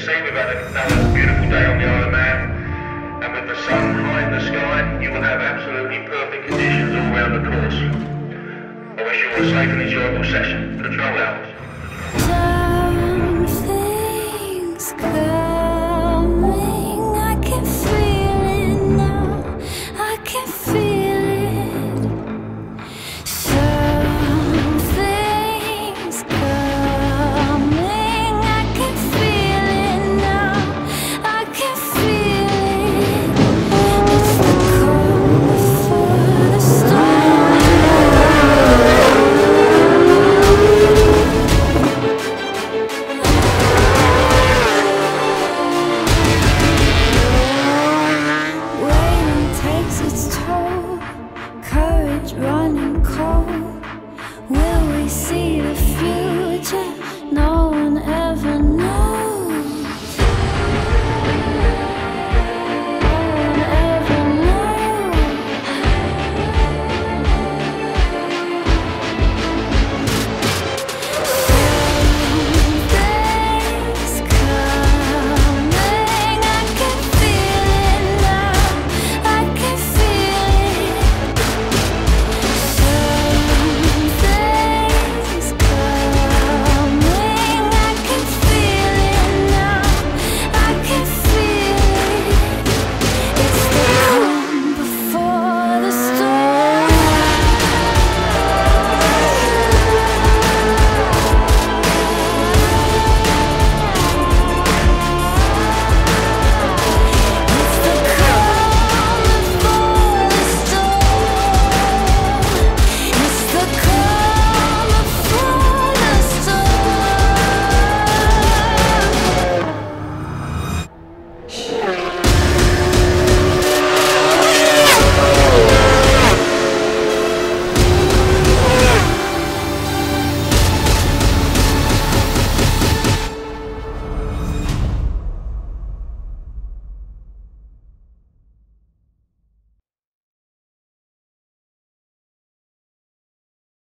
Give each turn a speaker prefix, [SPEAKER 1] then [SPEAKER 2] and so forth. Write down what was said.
[SPEAKER 1] see, we've had another beautiful day on the Isle of Man, and with the sun high in the sky, you will have absolutely perfect conditions all around the course. I wish you all a safe and enjoyable session. Control out.
[SPEAKER 2] Something's coming, I can feel it now, I can feel it. Something's coming, I can feel it now, I can feel it. It's the calm before the storm. Waiting takes its toll, courage running cold. Will we see